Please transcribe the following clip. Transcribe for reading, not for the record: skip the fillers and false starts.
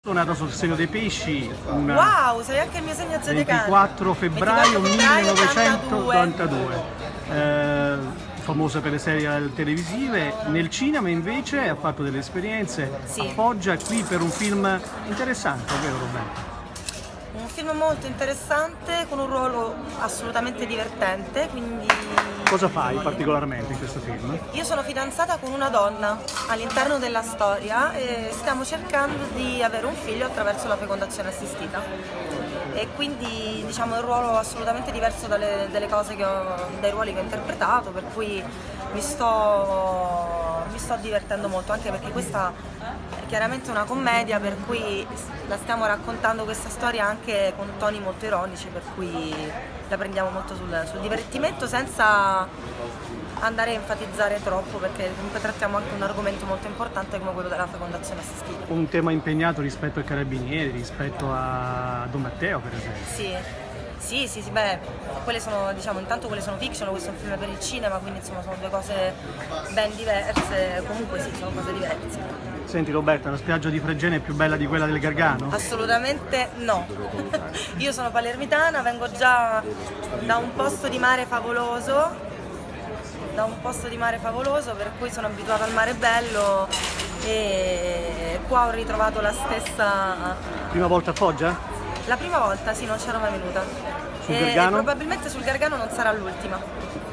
Nato sul segno dei pesci, Wow, sei anche il mio segno zodiacale. 24 febbraio 1982. 1992, famosa per le serie televisive. Nel cinema invece ha fatto delle esperienze, Sì. a Foggia, qui per un film interessante, vero Roberto? Un film molto interessante con un ruolo assolutamente divertente, quindi Cosa fai particolarmente in questo film? io sono fidanzata con una donna all'interno della storia e stiamo cercando di avere un figlio attraverso la fecondazione assistita. E quindi diciamo è un ruolo assolutamente diverso dai ruoli che ho interpretato, per cui mi sto divertendo molto, anche perché questa è chiaramente una commedia, per cui la stiamo raccontando questa storia anche con toni molto ironici, per cui la prendiamo molto sul divertimento senza andare a enfatizzare troppo, perché comunque trattiamo anche un argomento molto importante come quello della fecondazione assistita. Un tema impegnato rispetto ai carabinieri, rispetto a Don Matteo per esempio. Sì, beh, quelle sono, diciamo, intanto quelle sono fiction, questo è un film per il cinema, quindi insomma sono due cose ben diverse, comunque sì, sono cose diverse. Senti Roberta, la spiaggia di Fregene è più bella di quella del Gargano? Assolutamente no. Io sono palermitana, vengo già da un posto di mare favoloso, per cui sono abituata al mare bello e qua ho ritrovato la stessa. Prima volta a Foggia? La prima volta sì, non c'ero mai venuta. Sul E Gargano? probabilmente sul Gargano non sarà l'ultima.